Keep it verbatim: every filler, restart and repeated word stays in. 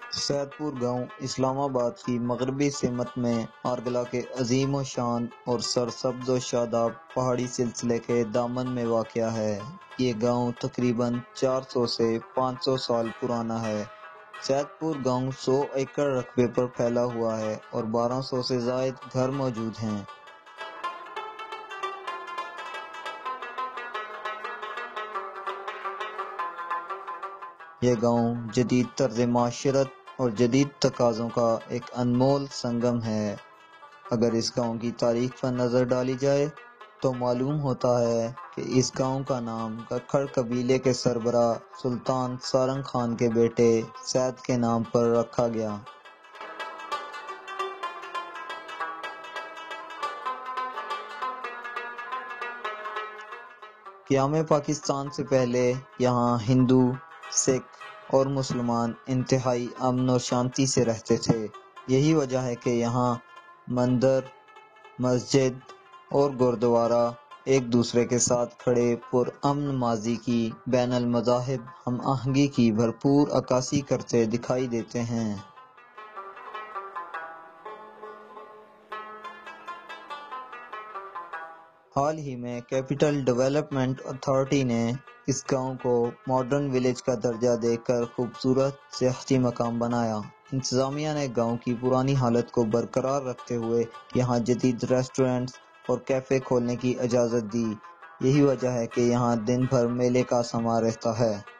سید پور گاؤں اسلام آباد کی مغربی سمت میں آرگلہ کے عظیم و شان اور سرسبز و شاداب پہاڑی سلسلے کے دامن میں واقع ہے۔ یہ گاؤں تقریباً چار سو سے پانچ سو سال پرانا ہے۔ سید پور گاؤں سو ایکڑ رقبے پر پھیلا ہوا ہے اور بارہ سو سے زائد گھر موجود ہیں۔ یہ گاؤں جدید طرز معاشرت اور جدید تقاضوں کا ایک انمول سنگم ہے۔ اگر اس گاؤں کی تاریخ پر نظر ڈالی جائے تو معلوم ہوتا ہے کہ اس گاؤں کا نام ککھڑ قبیلے کے سربراہ سلطان سارنگ خان کے بیٹے سید کے نام پر رکھا گیا۔ قیام پاکستان سے پہلے یہاں ہندو، سکھ اور مسلمان انتہائی امن و شانتی سے رہتے تھے۔ یہی وجہ ہے کہ یہاں مندر، مسجد اور گردوارہ ایک دوسرے کے ساتھ کھڑے پرامن ماضی کی بین المذاہب ہم آہنگی کی بھرپور عکاسی کرتے دکھائی دیتے ہیں۔ حال ہی میں کیپٹل ڈیولپمنٹ اتھارٹی نے اس گاؤں کو ماڈرن ولیج کا درجہ دے کر خوبصورت سیاحتی مقام بنایا۔ انتظامیہ نے گاؤں کی پرانی حالت کو برقرار رکھتے ہوئے یہاں جدید ریسٹورنٹس اور کیفے کھولنے کی اجازت دی۔ یہی وجہ ہے کہ یہاں دن بھر میلے کا سماں رہتا ہے۔